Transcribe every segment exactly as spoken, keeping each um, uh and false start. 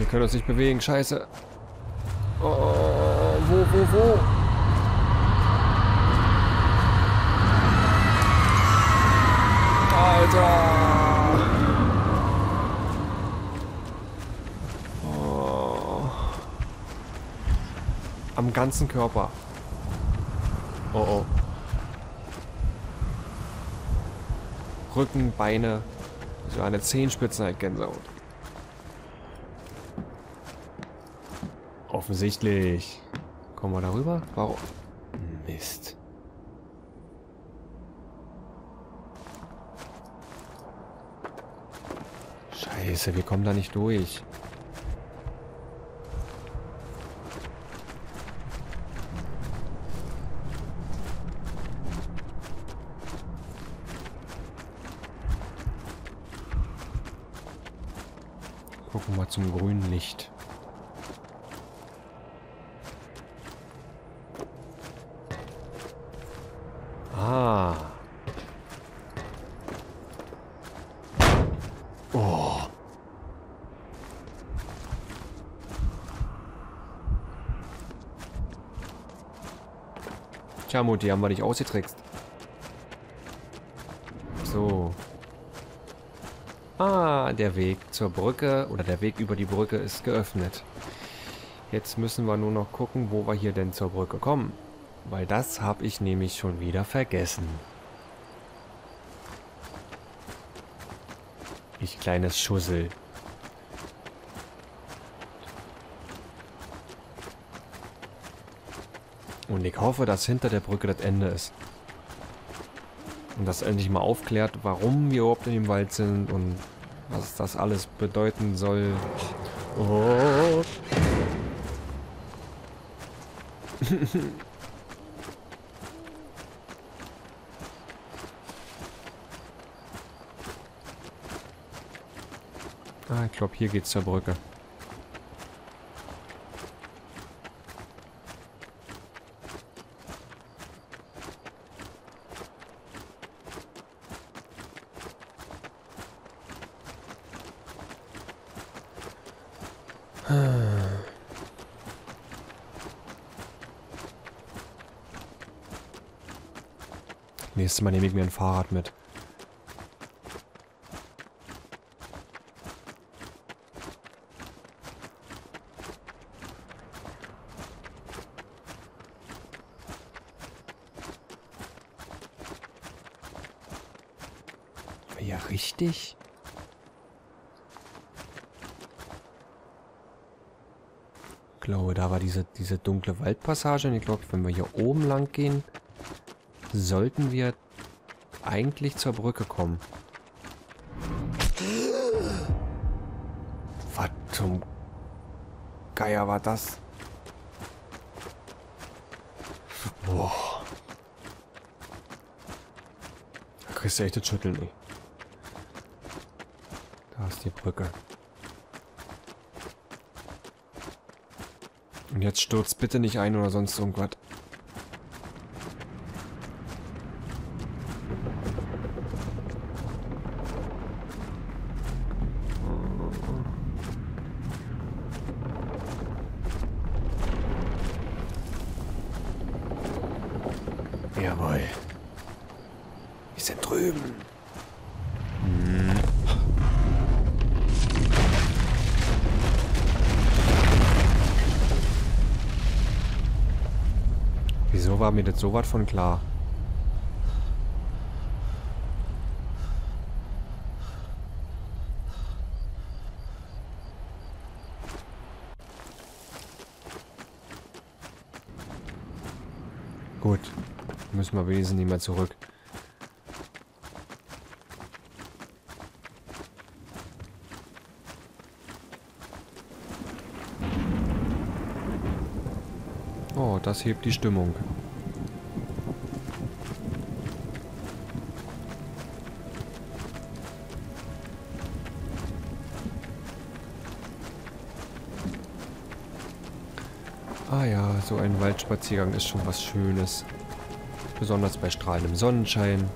können uns nicht bewegen. Scheiße. Oh, wo, wo, wo? Alter! Oh. Am ganzen Körper. Oh, oh. Rücken, Beine. So eine Zehenspitzen halt Gänsehaut. Offensichtlich. Kommen wir darüber? Warum? Mist. Scheiße, wir kommen da nicht durch. Gucken wir mal zum grünen Licht. Ah. Oh. Tja, Mutti, haben wir dich ausgetrickst. So. Ah, der Weg zur Brücke oder der Weg über die Brücke ist geöffnet. Jetzt müssen wir nur noch gucken, wo wir hier denn zur Brücke kommen. Weil das habe ich nämlich schon wieder vergessen. Ich kleines Schussel. Und ich hoffe, dass hinter der Brücke das Ende ist. Und das endlich mal aufklärt, warum wir überhaupt in dem Wald sind und was das alles bedeuten soll. Oh. Ah, ich glaube, hier geht's zur Brücke. Nächstes Mal nehme ich mir ein Fahrrad mit. Ja, richtig. Ich glaube, da war diese, diese dunkle Waldpassage. Und ich glaube, wenn wir hier oben lang gehen, sollten wir eigentlich zur Brücke kommen. Was zum Geier war das? Boah. Da kriegst du echt das Schütteln, ey. Da ist die Brücke. Und jetzt stürzt bitte nicht ein oder sonst irgendwas. Jawohl. Wir sind drüben. Hm. Wieso war mir das so was von klar? Gut. Müssen wir wenigstens nicht mehr zurück. Oh, das hebt die Stimmung. Ah ja, so ein Waldspaziergang ist schon was Schönes. Besonders bei strahlendem Sonnenschein.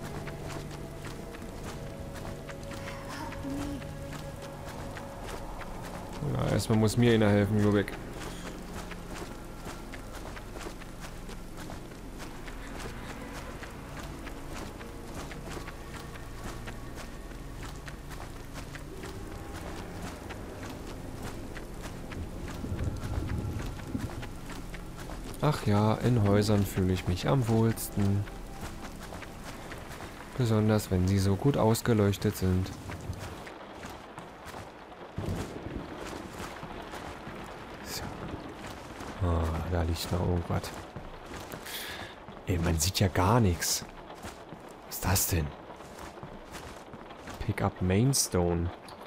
Ja, erstmal muss mir einer helfen, Jubek. Ach ja, in Häusern fühle ich mich am wohlsten. Besonders wenn sie so gut ausgeleuchtet sind. So. Ah, da liegt noch irgendwas. Ey, man sieht ja gar nichts. Was ist das denn? Pick up Mainstone.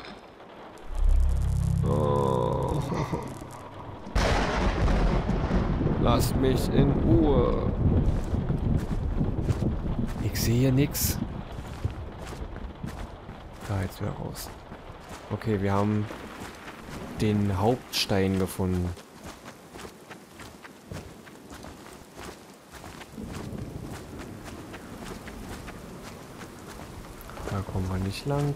Oh. Lasst mich in Ruhe. Ich sehe nix. Da, jetzt wieder raus. Okay, wir haben den Hauptstein gefunden. Da kommen wir nicht lang.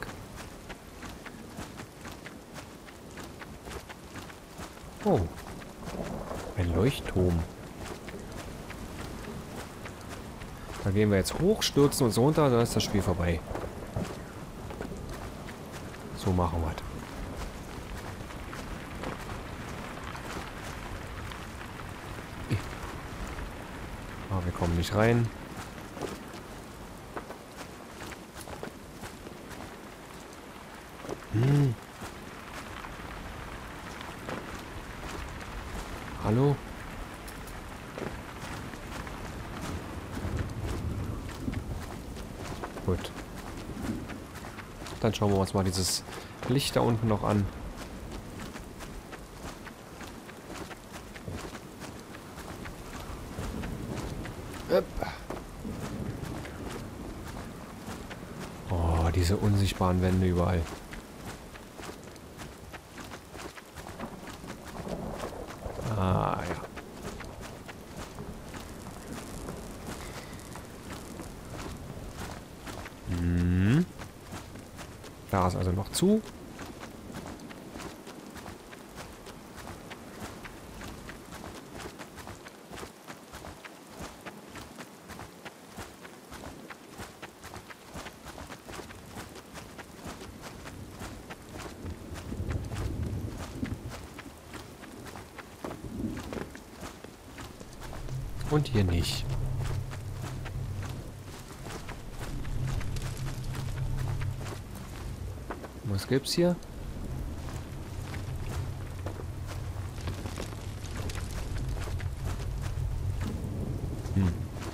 Oh. Ein Leuchtturm. Da gehen wir jetzt hoch, stürzen uns runter, dann ist das Spiel vorbei. So machen wir es. Aber wir kommen nicht rein. Hm. Hallo? Gut. Dann schauen wir uns mal dieses Licht da unten noch an. Oh, diese unsichtbaren Wände überall. Ah, ja. Hm. Da ist also noch zu. Und hier nicht. Was gibt's hier? Hm.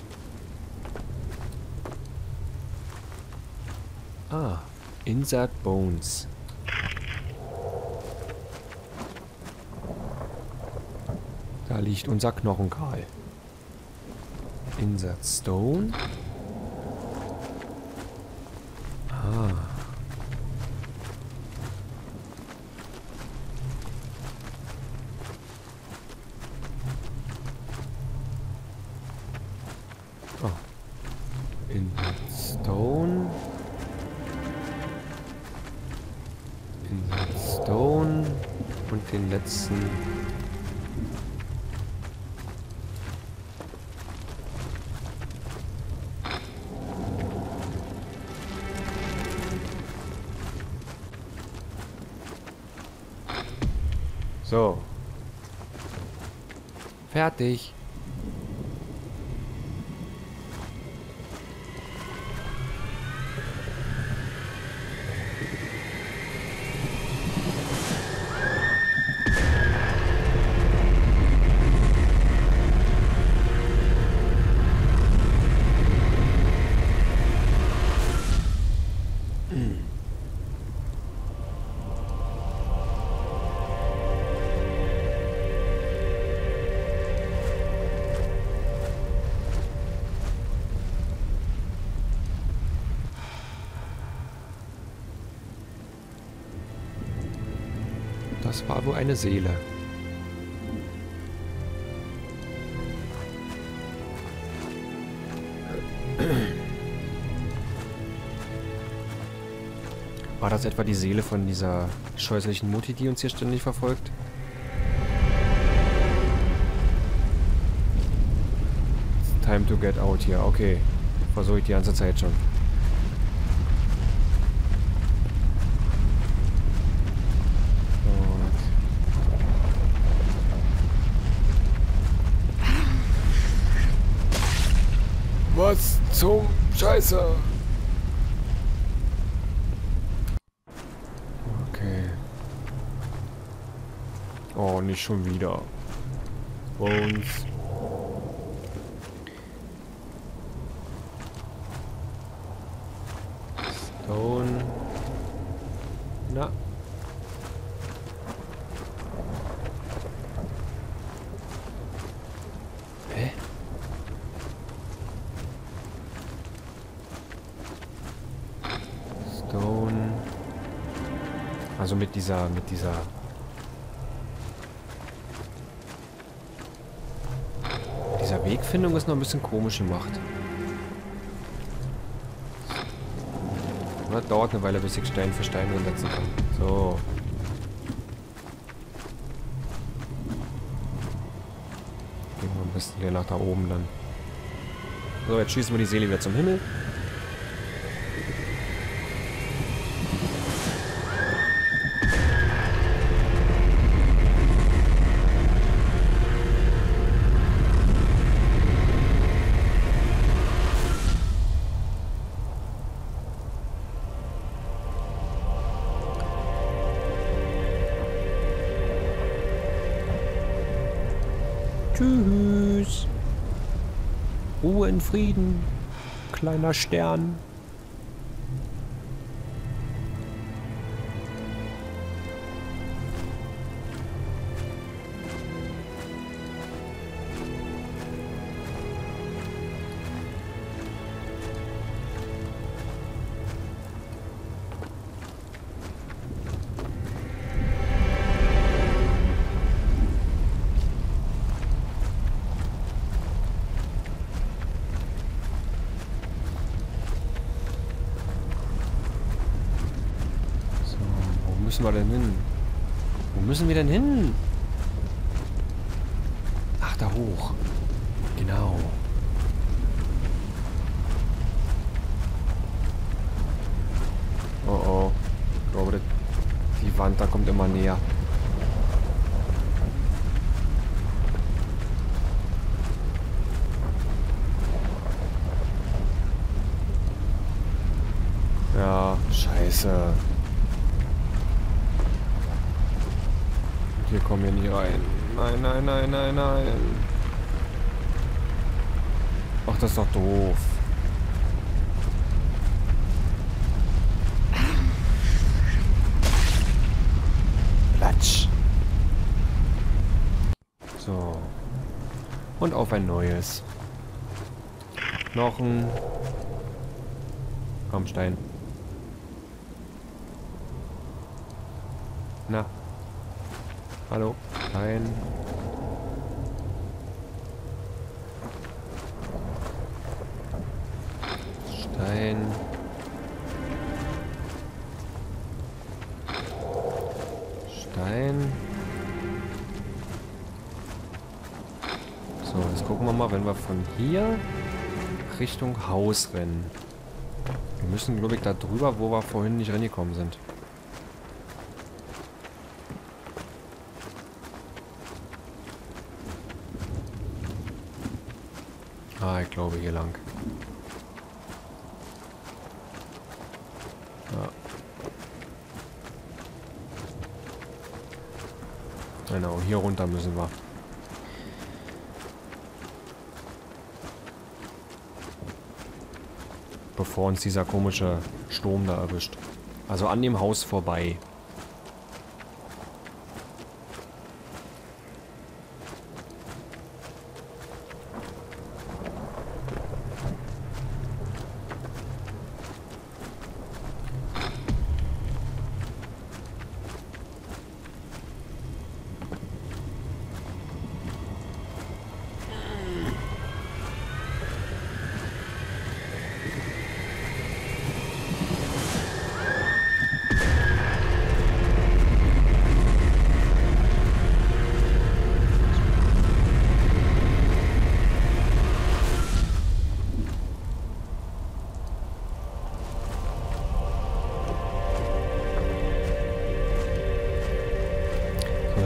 Ah, Insert Bones. Da liegt unser Knochenkal. Insert Stone. Ah. Oh. Insert Stone. Insert Stone. Und den letzten. So. Fertig. Das war wohl eine Seele. War das etwa die Seele von dieser scheußlichen Mutti, die uns hier ständig verfolgt? Time to get out hier. Okay. Versuche ich die ganze Zeit schon. Und was zum Scheiße? Okay. Oh, nicht schon wieder. Bones. Stone. Na. Hä? Stone. Also mit dieser, mit dieser... Dieser Wegfindung ist noch ein bisschen komisch gemacht. Das dauert eine Weile, bis ich Stein für Stein umsetzen kann. So. Gehen wir am besten hier nach da oben dann. So, jetzt schießen wir die Seele wieder zum Himmel. Tschüss. Ruhe in Frieden, kleiner Stern. Wo müssen wir denn hin? Wo müssen wir denn hin? Ach, da hoch. Genau. Oh oh. Ich glaube, das, die Wand da kommt immer näher. Ja, scheiße. Wir kommen hier nie rein. Nein, nein, nein, nein, nein. Ach, das ist doch doof. Platsch. So. Und auf ein neues. Knochen. Komm, Stein. Na. Hallo. Stein. Stein. Stein. So, jetzt gucken wir mal, wenn wir von hier Richtung Haus rennen. Wir müssen, glaube ich, da drüber, wo wir vorhin nicht reingekommen sind. Ah, ich glaube hier lang. Ja. Genau, hier runter müssen wir. Bevor uns dieser komische Sturm da erwischt. Also an dem Haus vorbei.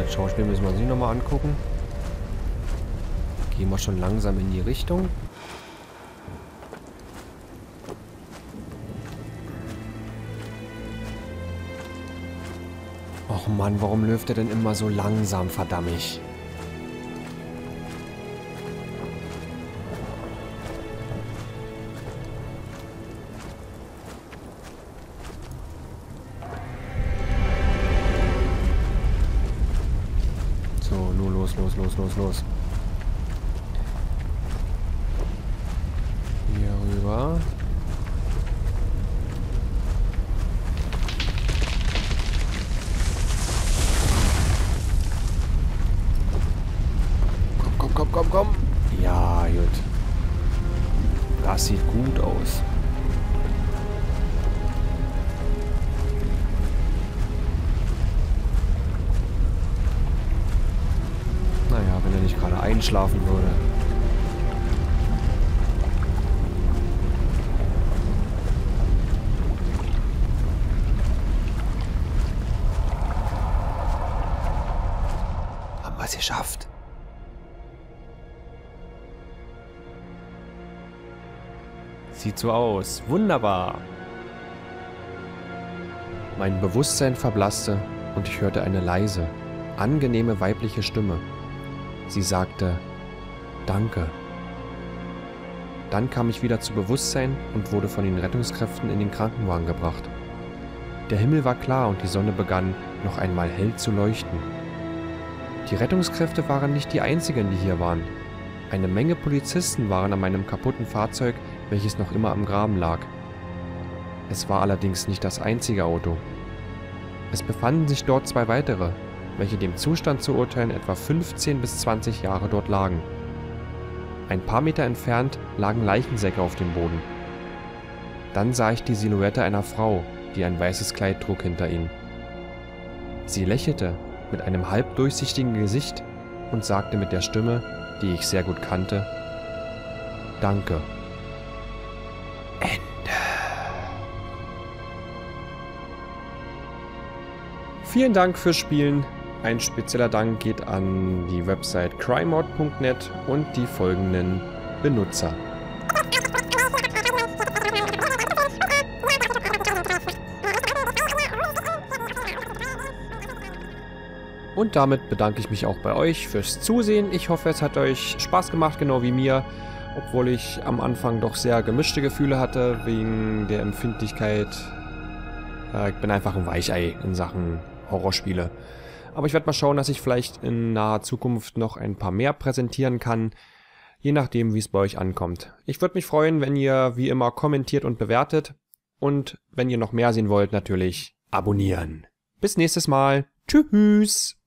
Das Schauspiel müssen wir uns nicht nochmal angucken. Gehen wir schon langsam in die Richtung. Och Mann, warum läuft er denn immer so langsam, verdammt? So, nur los, los, los, los, los. Hier rüber. Komm, komm, komm, komm. Ja, gut. Das sieht gut aus. Naja, wenn er nicht gerade einschlafen würde. Haben wir es geschafft. Sieht so aus. Wunderbar. Mein Bewusstsein verblasste und ich hörte eine leise, angenehme weibliche Stimme. Sie sagte, Danke. Dann kam ich wieder zu Bewusstsein und wurde von den Rettungskräften in den Krankenwagen gebracht. Der Himmel war klar und die Sonne begann noch einmal hell zu leuchten. Die Rettungskräfte waren nicht die einzigen, die hier waren. Eine Menge Polizisten waren an meinem kaputten Fahrzeug, welches noch immer am Graben lag. Es war allerdings nicht das einzige Auto. Es befanden sich dort zwei weitere, welche dem Zustand zu urteilen etwa fünfzehn bis zwanzig Jahre dort lagen. Ein paar Meter entfernt lagen Leichensäcke auf dem Boden. Dann sah ich die Silhouette einer Frau, die ein weißes Kleid trug, hinter ihnen. Sie lächelte mit einem halbdurchsichtigen Gesicht und sagte mit der Stimme, die ich sehr gut kannte, Danke. Ende. Vielen Dank fürs Spielen. Ein spezieller Dank geht an die Website crimemod punkt net und die folgenden Benutzer. Und damit bedanke ich mich auch bei euch fürs Zusehen. Ich hoffe, es hat euch Spaß gemacht, genau wie mir. Obwohl ich am Anfang doch sehr gemischte Gefühle hatte, wegen der Empfindlichkeit. Äh, ich bin einfach ein Weichei in Sachen Horrorspiele. Aber ich werde mal schauen, dass ich vielleicht in naher Zukunft noch ein paar mehr präsentieren kann. Je nachdem, wie es bei euch ankommt. Ich würde mich freuen, wenn ihr wie immer kommentiert und bewertet. Und wenn ihr noch mehr sehen wollt, natürlich abonnieren. Bis nächstes Mal. Tschüss.